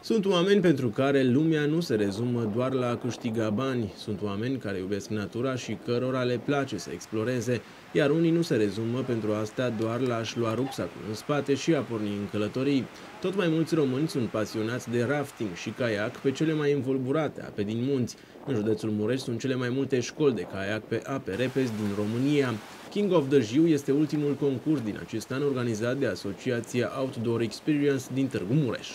Sunt oameni pentru care lumea nu se rezumă doar la a câștiga bani. Sunt oameni care iubesc natura și cărora le place să exploreze, iar unii nu se rezumă pentru asta doar la a-și lua rucsacul în spate și a porni în călătorii. Tot mai mulți români sunt pasionați de rafting și caiac pe cele mai învolburate ape din munți. În județul Mureș sunt cele mai multe școli de caiac pe ape repezi din România. King of the Jiu este ultimul concurs din acest an organizat de Asociația Outdoor Experience din Târgu Mureș.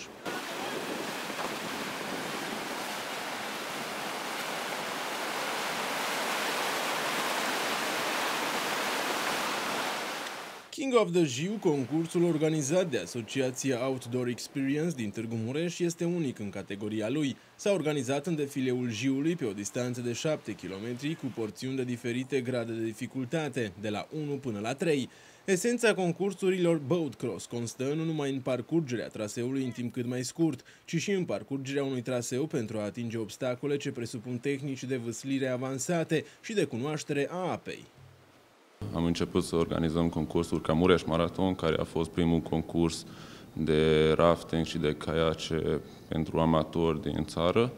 King of the Jiu, concursul organizat de Asociația Outdoor Experience din Târgu Mureș, este unic în categoria lui. S-a organizat în defileul Jiului pe o distanță de 7 km cu porțiuni de diferite grade de dificultate, de la 1 până la 3. Esența concursurilor Boat Cross constă nu numai în parcurgerea traseului în timp cât mai scurt, ci și în parcurgerea unui traseu pentru a atinge obstacole ce presupun tehnici de văslire avansate și de cunoaștere a apei. Am început să organizăm concursul Mureș Marathon, care a fost primul concurs de rafting și de caiace pentru amatori din țară.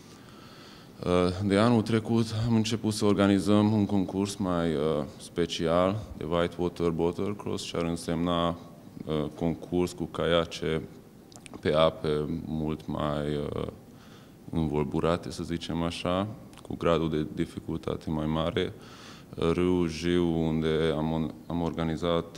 De anul trecut am început să organizăm un concurs mai special de Whitewater Boat Cross, ce ar însemna concurs cu caiace pe ape mult mai învolburate, să zicem așa, cu gradul de dificultate mai mare. Râul Jiu, unde am organizat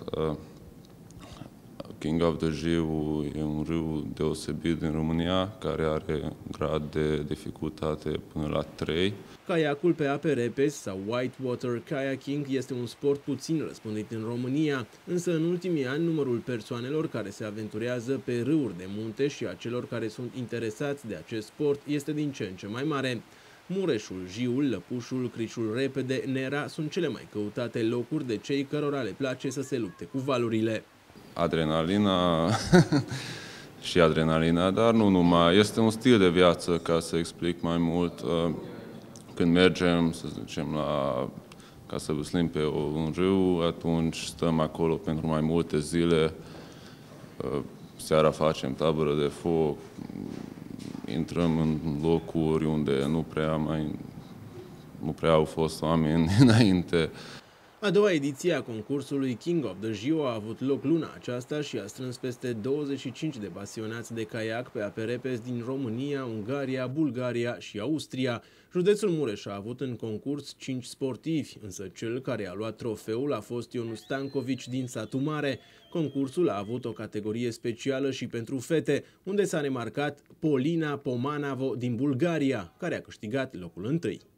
King of the Jiu, e un râu deosebit din România, care are grad de dificultate până la 3. Caiacul pe ape repezi sau whitewater kayaking este un sport puțin răspândit în România, însă în ultimii ani numărul persoanelor care se aventurează pe râuri de munte și a celor care sunt interesați de acest sport este din ce în ce mai mare. Mureșul, Jiul, Lăpușul, Crișul Repede, Nera sunt cele mai căutate locuri de cei cărora le place să se lupte cu valurile. Adrenalina și adrenalina, dar nu numai. Este un stil de viață, ca să explic mai mult. Când mergem, să zicem, ca să văslim pe un râu, atunci stăm acolo pentru mai multe zile. Seara facem tabără de foc, intrăm în locuri unde nu prea au fost oameni înainte. A doua ediție a concursului King of the Jiu a avut loc luna aceasta și a strâns peste 25 de pasionați de caiac pe ape repezi din România, Ungaria, Bulgaria și Austria. Județul Mureș a avut în concurs 5 sportivi, însă cel care a luat trofeul a fost Ionu Stancovici din Satu Mare. Concursul a avut o categorie specială și pentru fete, unde s-a remarcat Polina Pomanavo din Bulgaria, care a câștigat locul întâi.